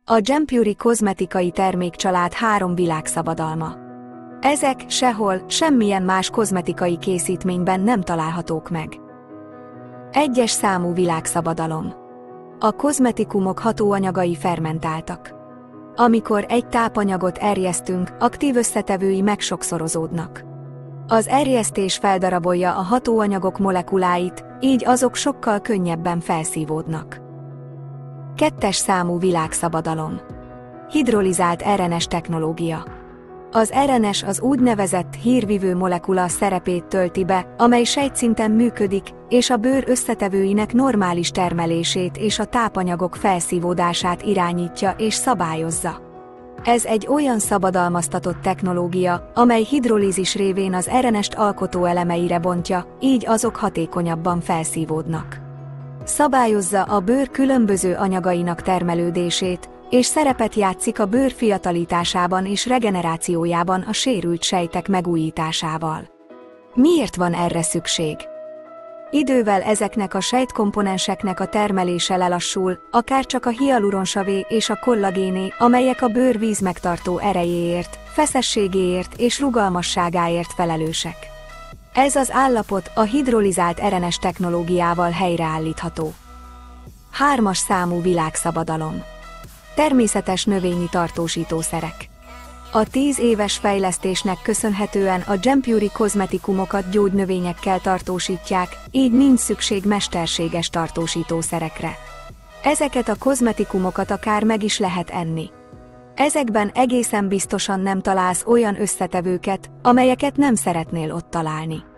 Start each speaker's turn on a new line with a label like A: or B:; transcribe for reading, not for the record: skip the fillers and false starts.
A: A Gempury kozmetikai termékcsalád 3 világszabadalma. Ezek sehol, semmilyen más kozmetikai készítményben nem találhatók meg. 1-es számú világszabadalom. A kozmetikumok hatóanyagai fermentáltak. Amikor egy tápanyagot erjesztünk, aktív összetevői megsokszorozódnak. Az erjesztés feldarabolja a hatóanyagok molekuláit, így azok sokkal könnyebben felszívódnak. 2-es számú világszabadalom. Hidrolizált RNS technológia. Az RNS az úgynevezett hírvivő molekula szerepét tölti be, amely sejtszinten működik, és a bőr összetevőinek normális termelését és a tápanyagok felszívódását irányítja és szabályozza. Ez egy olyan szabadalmaztatott technológia, amely hidrolízis révén az RNS-t alkotó elemeire bontja, így azok hatékonyabban felszívódnak. Szabályozza a bőr különböző anyagainak termelődését, és szerepet játszik a bőr fiatalításában és regenerációjában a sérült sejtek megújításával. Miért van erre szükség? Idővel ezeknek a sejtkomponenseknek a termelése lelassul, akár csak a hialuronsavé és a kollagéné, amelyek a bőr vízmegtartó erejéért, feszességéért és rugalmasságáért felelősek. Ez az állapot a hidrolizált RNS technológiával helyreállítható. 3-as számú világszabadalom. Természetes növényi tartósítószerek. A 10 éves fejlesztésnek köszönhetően a Gempury kozmetikumokat gyógynövényekkel tartósítják, így nincs szükség mesterséges tartósítószerekre. Ezeket a kozmetikumokat akár meg is lehet enni. Ezekben egészen biztosan nem találsz olyan összetevőket, amelyeket nem szeretnél ott találni.